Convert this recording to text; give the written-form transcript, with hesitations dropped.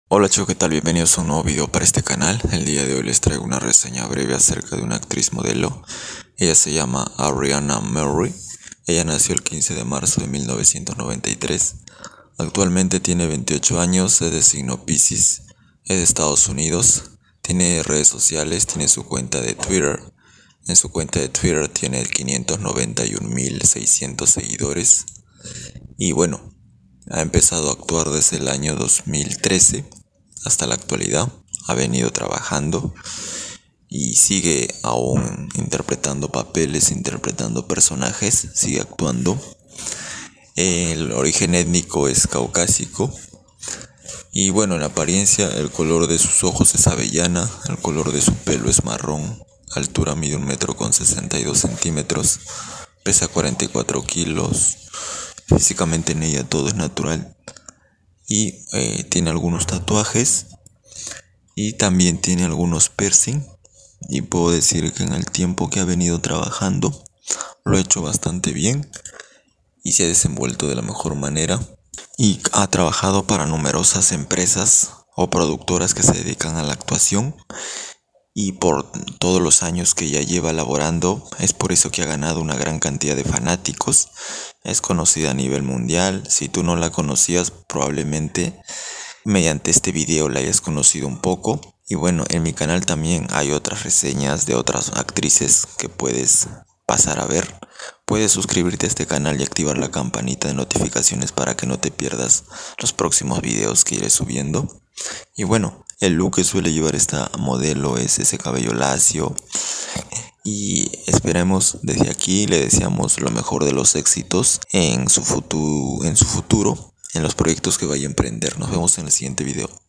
Hola chicos, ¿qué tal? Bienvenidos a un nuevo video para este canal. El día de hoy les traigo una reseña breve acerca de una actriz modelo. Ella se llama Ariana Murray. Ella nació el 15 de marzo de 1993. Actualmente tiene 28 años, es de signo Piscis, es de Estados Unidos. Tiene redes sociales, tiene su cuenta de Twitter. En su cuenta de Twitter tiene 591.600 seguidores. Y bueno, ha empezado a actuar desde el año 2013 hasta la actualidad. Ha venido trabajando y sigue aún interpretando papeles, interpretando personajes, sigue actuando. El origen étnico es caucásico. Y bueno, en apariencia el color de sus ojos es avellana, el color de su pelo es marrón, altura mide 1,62 m, pesa 44 kilos. Físicamente en ella todo es natural y tiene algunos tatuajes y también tiene algunos piercing, y puedo decir que en el tiempo que ha venido trabajando lo ha hecho bastante bien y se ha desenvuelto de la mejor manera, y ha trabajado para numerosas empresas o productoras que se dedican a la actuación, y por todos los años que ya lleva laborando es por eso que ha ganado una gran cantidad de fanáticos. Es conocida a nivel mundial. Si tú no la conocías, probablemente mediante este video la hayas conocido un poco. Y bueno, en mi canal también hay otras reseñas de otras actrices que puedes pasar a ver. Puedes suscribirte a este canal y activar la campanita de notificaciones para que no te pierdas los próximos videos que iré subiendo. Y bueno, el look que suele llevar esta modelo es ese cabello lacio. Y esperemos, desde aquí le deseamos lo mejor de los éxitos en su futuro, en los proyectos que vaya a emprender. Nos vemos en el siguiente video.